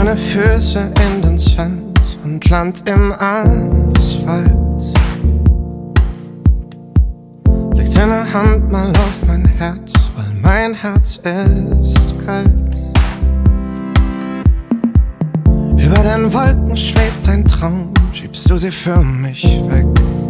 Meine Füße in den Sand und Land im Asphalt. Leg deine Hand mal auf mein Herz, weil mein Herz ist kalt. Über den Wolken schwebt ein Traum, schiebst du sie für mich weg.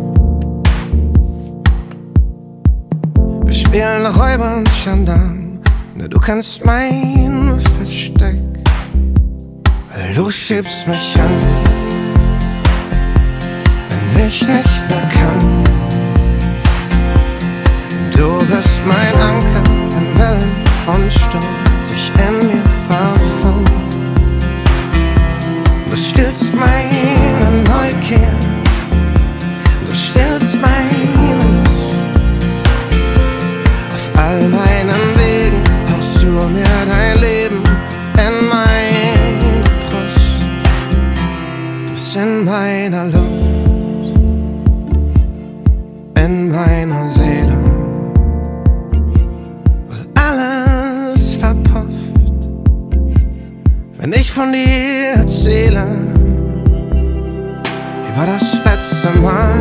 Wir spielen Räuber und Gendarm, denn du kennst mein Versteck. Weil du schiebst mich an, wenn ich nicht mehr kann. Du bist mein Anker, wenn Wellen und Sturm sich in mir verfangen. Du stillst meine Neugier, du stillst meine Lust. Auf all meinen Wegen hauchst du mir dein Leben in meine Brust. Du bist in meiner Luft, in meiner Seele, weil alles verpufft, wenn ich von dir erzähle, über das letzte Mal,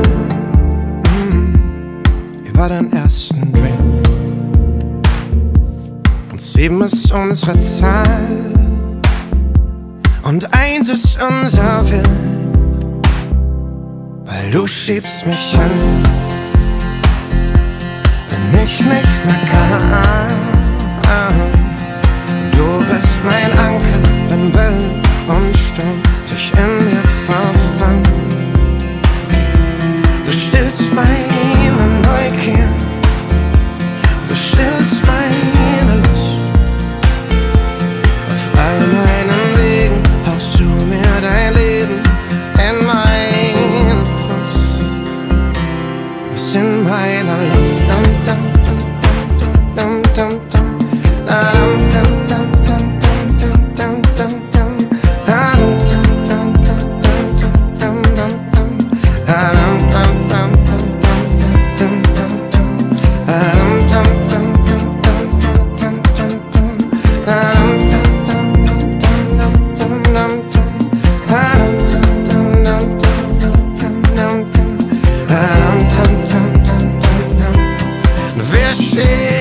über den ersten Drink. Und 7 ist unsere Zahl und 1 ist unser Will, weil du schiebst mich an, wenn ich nicht mehr kann. Du bist mein Anker, wenn Wellen und Sturm sich in mir verfangen. Du stillst meine Neugier, du stillst meine Lust. Auf all meinen Wegen hauchst du mir dein Leben in meine Brust. Du bist in meiner Luft. Wir stehen